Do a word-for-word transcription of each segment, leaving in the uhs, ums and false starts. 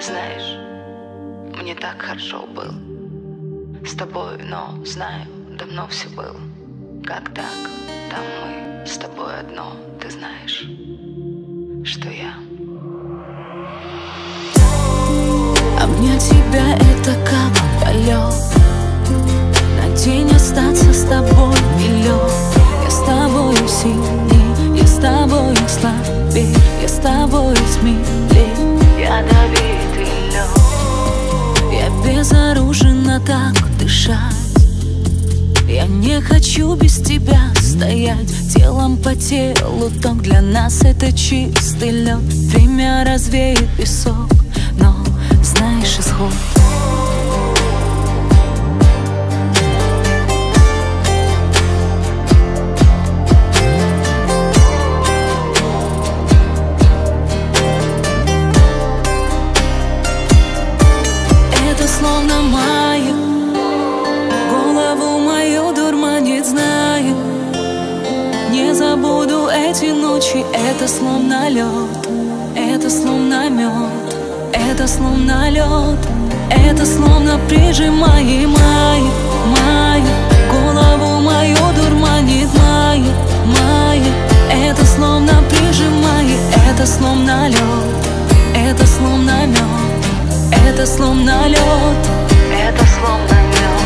Знаешь, мне так хорошо было с тобой, но знаю, давно все было. Как так? Там мы с тобой одно. Ты знаешь, что я. Обнять тебя — это как полет. На день остаться с тобой миллион. Я с тобой сильней, я с тобой слабей, я с тобой смелей. Я добитый лед. Я безоруженно так дышать. Я не хочу без тебя стоять телом по телу. Ток для нас — это чистый лед. Время развеет песок, но знаешь исход. Это словно мая, голову мою дурманит, знаю. Не забуду эти ночи. Это словно лед, это словно мед, это словно лед, это словно прижимай, мая, мая. Голову мою дурманит, мая, мая. Это словно прижимай, это словно лед, это словно мед, это словно лед, Это словно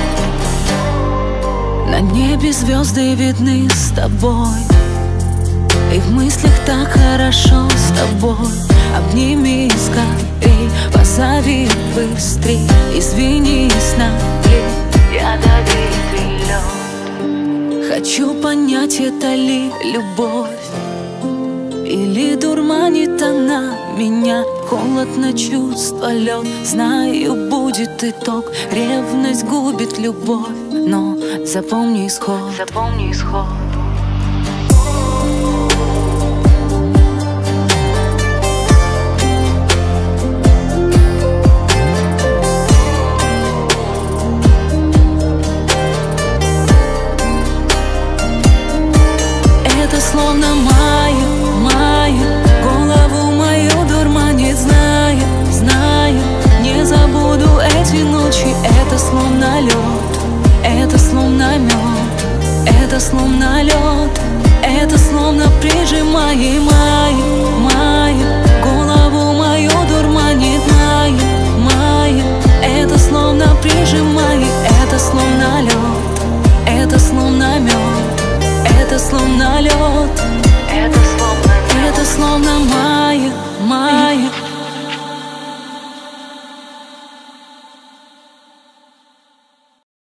мед. на небе звезды видны с тобой, и в мыслях так хорошо с тобой. Обними скорей, позови быстрей, извинись наглей. Я добитый лед. Хочу понять, это ли любовь, или дурманит она меня. Холодно чувство, лед. Знаю, будет итог. Ревность губит любовь, но запомни исход. Запомни исход.